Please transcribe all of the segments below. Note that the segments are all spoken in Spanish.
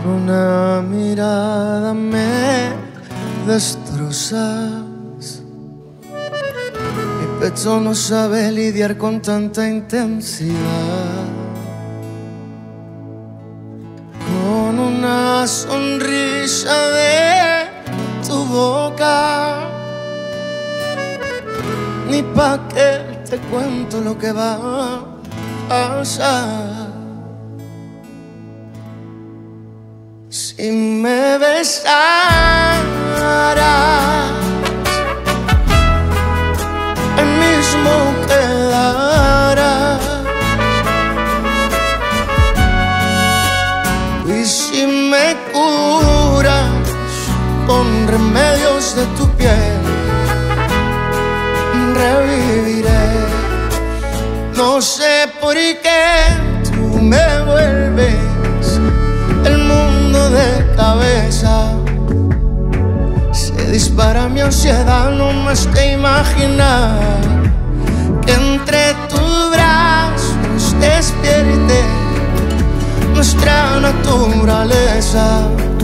Una mirada me destrozas. Mi pecho no sabe lidiar con tanta intensidad. Con una sonrisa de tu boca, ni pa' qué te cuento lo que va a pasar. Si me besaras, el mismo quedará. Y si me curas con remedios de tu piel, reviviré. No sé por qué tú me vuelves el mundo de cabeza. Se dispara mi ansiedad, no más que imaginar que entre tus brazos despierte nuestra naturaleza.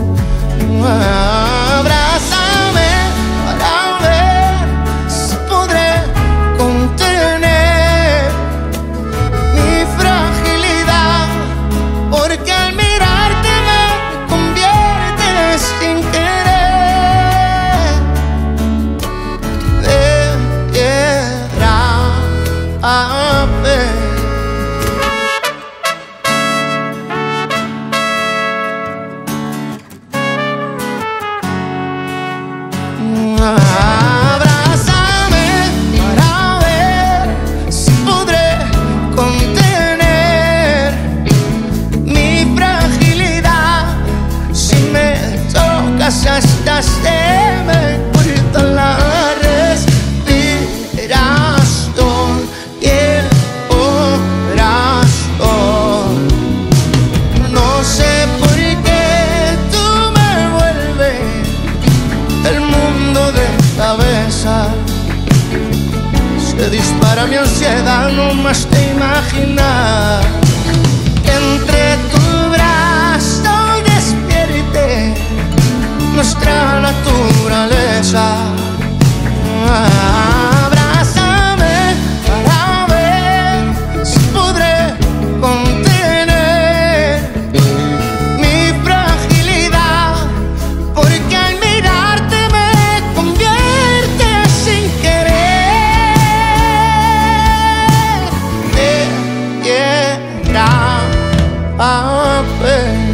Abrázame para ver si podré contener mi fragilidad, porque al mirarte me conviertes sin querer de piedra a papel. Abrázame para ver si podré contener mi fragilidad. Si me tocas hasta se me corta la respiración y el corazón. No sé por qué tú me vuelves el mundo de cabeza. Se dispara mi ansiedad, no más de imaginar que entre tu brazo despierte nuestra naturaleza. Abrázame para ver si podré contener mi fragilidad, porque al mirarte me convierte sin querer de piedra a papel.